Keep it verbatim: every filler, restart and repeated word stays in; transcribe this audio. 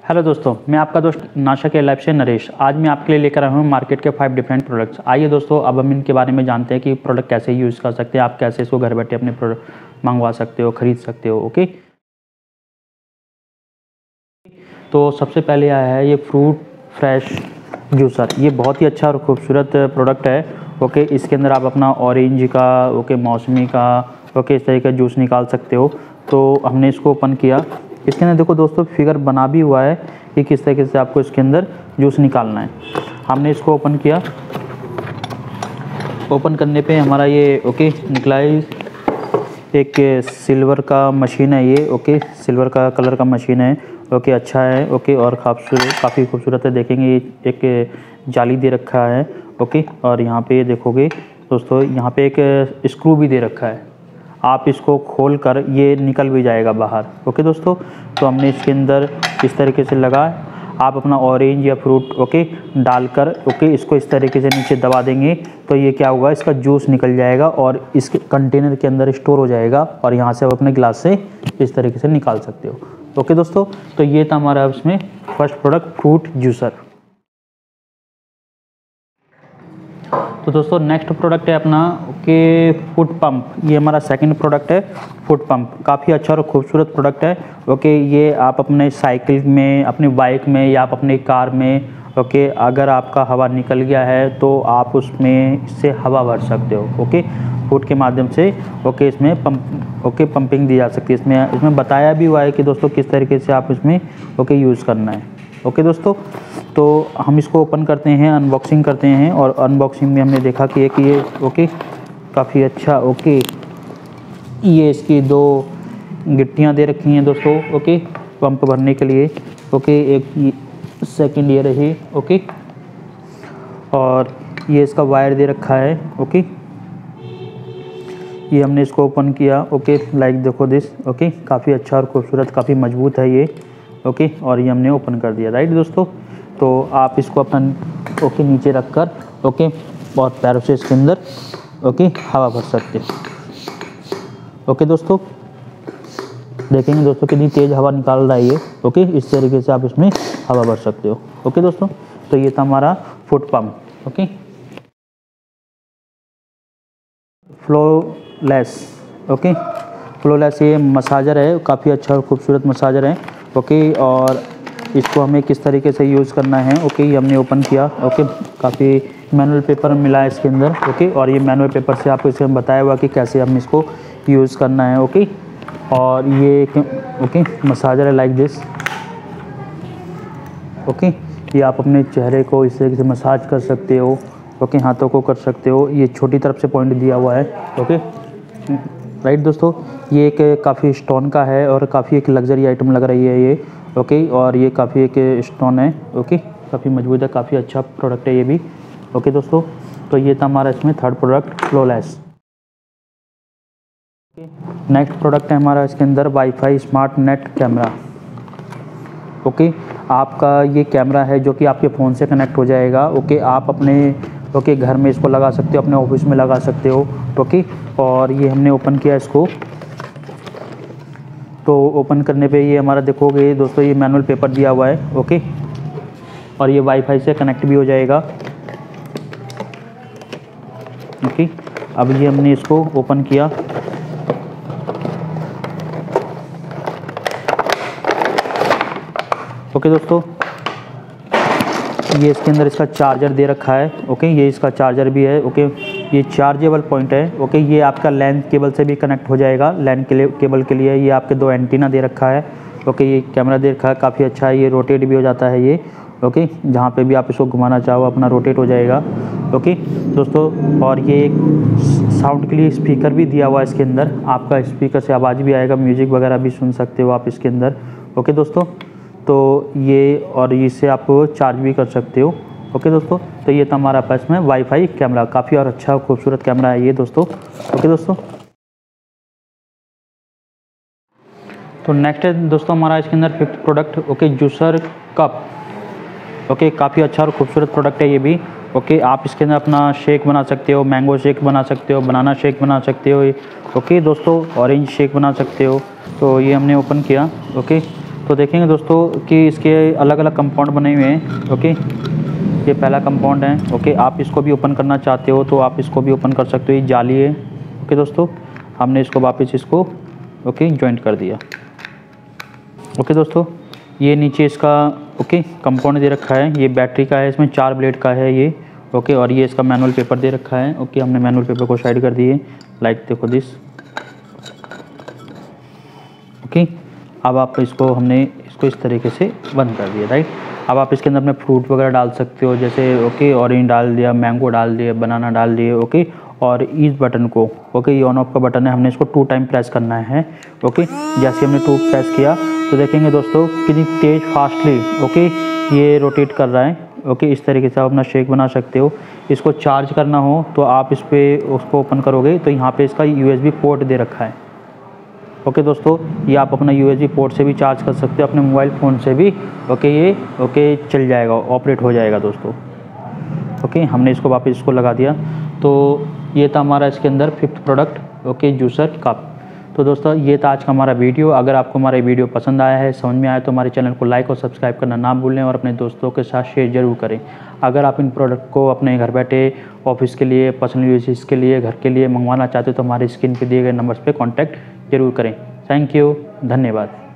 Hello दोस्तों, मैं आपका दोस्त नाशा के लाइफ से नरेश। आज मैं आपके लिए लेकर आया हूँ मार्केट के फाइव डिफरेंट प्रोडक्ट्स। आइए दोस्तों, अब हम इनके बारे में जानते हैं कि प्रोडक्ट कैसे यूज़ कर सकते हैं, आप कैसे इसको घर बैठे अपने प्रोडक्ट मंगवा सकते हो, ख़रीद सकते हो। ओके, तो सबसे पहले आया है ये फ्रूट फ्रेश जूसर। ये बहुत ही अच्छा और खूबसूरत प्रोडक्ट है। ओके, इसके अंदर आप अपना ऑरेंज का, ओके मौसमी का, ओके इस तरह का जूस निकाल सकते हो। तो हमने इसको ओपन किया। इसके अंदर देखो दोस्तों, फिगर बना भी हुआ है कि किस तरीके से आपको इसके अंदर जूस निकालना है। हमने इसको ओपन किया। ओपन करने पे हमारा ये ओके निकला है। एक सिल्वर का मशीन है ये। ओके, सिल्वर का कलर का मशीन है। ओके, अच्छा है। ओके, और खूबसूरत, काफ़ी खूबसूरत है। देखेंगे ये एक जाली दे रखा है। ओके, और यहाँ पे देखोगे दोस्तों, यहाँ पे एक स्क्रू भी दे रखा है। आप इसको खोल कर ये निकल भी जाएगा बाहर। ओके दोस्तों, तो हमने इसके अंदर इस तरीके से लगा। आप अपना ऑरेंज या फ्रूट ओके डालकर ओके इसको इस तरीके से नीचे दबा देंगे तो ये क्या होगा, इसका जूस निकल जाएगा और इस कंटेनर के अंदर स्टोर हो जाएगा और यहाँ से आप अपने गिलास से इस तरीके से निकाल सकते हो। ओके दोस्तों, तो ये था हमारा इसमें फर्स्ट प्रोडक्ट फ्रूट जूसर। तो दोस्तों नेक्स्ट प्रोडक्ट है अपना ओके फुट पंप। ये हमारा सेकंड प्रोडक्ट है फुट पंप। काफ़ी अच्छा और खूबसूरत प्रोडक्ट है। ओके, ये आप अपने साइकिल में, अपनी बाइक में या आप अपनी कार में ओके अगर आपका हवा निकल गया है तो आप उसमें इससे हवा भर सकते हो। ओके, फुट के माध्यम से ओके इसमें पंप ओके पंपिंग दी जा सकती है। इसमें इसमें बताया भी हुआ है कि दोस्तों किस तरीके से आप इसमें ओके यूज़ करना है। ओके दोस्तों, तो हम इसको ओपन करते हैं, अनबॉक्सिंग करते हैं। और अनबॉक्सिंग में हमने देखा कि एक ये ओके काफ़ी अच्छा ओके ये इसकी दो गिट्टियाँ दे रखी हैं दोस्तों। ओके, पंप भरने के लिए। ओके, एक सेकंड ये रही। ओके, और ये इसका वायर दे रखा है। ओके, ये हमने इसको ओपन किया। ओके, लाइक देखो दिस। ओके, काफ़ी अच्छा और खूबसूरत, काफ़ी मजबूत है ये। ओके, और ये हमने ओपन कर दिया। राइट दोस्तों, तो आप इसको अपना ओके नीचे रख कर ओके बहुत पैरों से इसके अंदर ओके हवा भर सकते हैं। ओके दोस्तों, देखेंगे दोस्तों कितनी तेज़ हवा निकाल रहा है ये। ओके, इस तरीके से आप इसमें हवा भर सकते हो। ओके दोस्तों, तो ये था हमारा foot pump. Okay, flawless. Okay, flawless ये मसाजर है, काफ़ी अच्छा और खूबसूरत मसाजर है। ओके, और इसको हमें किस तरीके से यूज़ करना है ओके ये हमने ओपन किया। ओके, काफ़ी मैनुअल पेपर मिला है इसके अंदर। ओके, और ये मैनुअल पेपर से आपको इसमें बताया हुआ कि कैसे हम इसको यूज़ करना है। ओके, और ये ओके मसाजर है लाइक दिस। ओके, ये आप अपने चेहरे को इस तरीके से मसाज कर सकते हो। ओके, हाथों को कर सकते हो। ये छोटी तरफ से पॉइंट दिया हुआ है। ओके राइट दोस्तों, ये एक काफ़ी स्टोन का है और काफ़ी एक लग्जरी आइटम लग रही है ये। ओके, और ये काफ़ी एक स्टोन है। ओके, काफ़ी मजबूत है, काफ़ी अच्छा प्रोडक्ट है ये भी। ओके दोस्तों, तो ये था हमारा इसमें third product flawless. Next product है हमारा इसके अंदर WiFi smart net camera. Okay, आपका ये कैमरा है जो कि आपके फ़ोन से कनेक्ट हो जाएगा। ओके, आप अपने ओके घर में इसको लगा सकते हो, अपने ऑफिस में लगा सकते हो। ओके, और ये हमने ओपन किया इसको। तो ओपन करने पे ये हमारा देखोगे दोस्तों, ये मैनुअल पेपर दिया हुआ है। ओके, और ये वाईफाई से कनेक्ट भी हो जाएगा। ओके, अब ये हमने इसको ओपन किया। ओके दोस्तों, ये इसके अंदर इसका चार्जर दे रखा है। ओके, ये इसका चार्जर भी है। ओके, ये चार्जेबल पॉइंट है। ओके, ये आपका लैन केबल से भी कनेक्ट हो जाएगा। लैन के लिए केबल के लिए ये आपके दो एंटीना दे रखा है। ओके, ये कैमरा दे रखा है, काफ़ी अच्छा है। ये रोटेट भी हो जाता है ये। ओके, जहाँ पे भी आप इसको घुमाना चाहो अपना रोटेट हो जाएगा। ओके दोस्तों, और ये एक साउंड के लिए स्पीकर भी दिया हुआ है इसके अंदर। आपका स्पीकर से आवाज़ भी आएगा, म्यूजिक वगैरह भी सुन सकते हो आप इसके अंदर। ओके दोस्तों, तो ये और इससे आप चार्ज भी कर सकते हो। ओके दोस्तों, तो ये था हमारा पास में वाईफाई कैमरा। काफ़ी और अच्छा खूबसूरत कैमरा है ये दोस्तों। ओके दोस्तों, तो नेक्स्ट है दोस्तों हमारा इसके अंदर fifth product okay juicer cup. Okay, काफ़ी अच्छा और खूबसूरत प्रोडक्ट है ये भी। ओके, आप इसके अंदर अपना शेक बना सकते हो, मैंगो शेक बना सकते हो, बनाना शेक बना सकते हो। ओके दोस्तों, ऑरेंज शेक बना सकते हो। तो ये हमने ओपन किया। ओके, तो देखेंगे दोस्तों कि इसके अलग अलग कंपाउंड बने हुए हैं। ओके, ये पहला कंपाउंड है। ओके, आप इसको भी ओपन करना चाहते हो तो आप इसको भी ओपन कर सकते हो, ये जाली है। ओके दोस्तों, हमने इसको वापस इसको ओके जॉइंट कर दिया। ओके दोस्तों, ये नीचे इसका ओके कंपाउंड दे रखा है, ये बैटरी का है, इसमें चार ब्लेड का है ये। ओके, और ये इसका मैनुअल पेपर दे रखा है। ओके, हमने मैनुअल पेपर को साइड कर दिए, लाइक देखो दिस। ओके, अब आप इसको हमने इसको इस तरीके से बंद कर दिया, राइट। अब आप इसके अंदर अपने फ्रूट वगैरह डाल सकते हो, जैसे ओके ऑरेंज डाल दिया, मैंगो डाल दिया, बनाना डाल दिए। ओके, और इस बटन को ओके ये ऑन ऑफ का बटन है, हमने इसको टू टाइम प्रेस करना है। ओके, जैसे हमने टू प्रेस किया तो देखेंगे दोस्तों कितनी तेज फास्टली ओके ये रोटेट कर रहा है। ओके, इस तरीके से आप अपना शेक बना सकते हो। इसको चार्ज करना हो तो आप इस पर उसको ओपन करोगे तो यहाँ पे इसका यूएसबी पोर्ट दे रखा है। ओके दोस्तों, ये आप अपना यूएसबी पोर्ट से भी चार्ज कर सकते हो, अपने मोबाइल फ़ोन से भी ओके ये ओके चल जाएगा, ऑपरेट हो जाएगा दोस्तों। ओके, हमने इसको वापस इसको लगा दिया। तो ये था हमारा इसके अंदर fifth product okay juicer cup. तो दोस्तों ये था आज का हमारा वीडियो। अगर आपको हमारा वीडियो पसंद आया है, समझ में आया तो हमारे चैनल को लाइक और सब्सक्राइब करना ना भूलें और अपने दोस्तों के साथ शेयर ज़रूर करें। अगर आप इन प्रोडक्ट को अपने घर बैठे ऑफिस के लिए, पर्सनल यूजेस के लिए, घर के लिए मंगवाना चाहते हो तो हमारे स्क्रीन पे दिए गए नंबर्स पे कांटेक्ट जरूर करें। थैंक यू, धन्यवाद।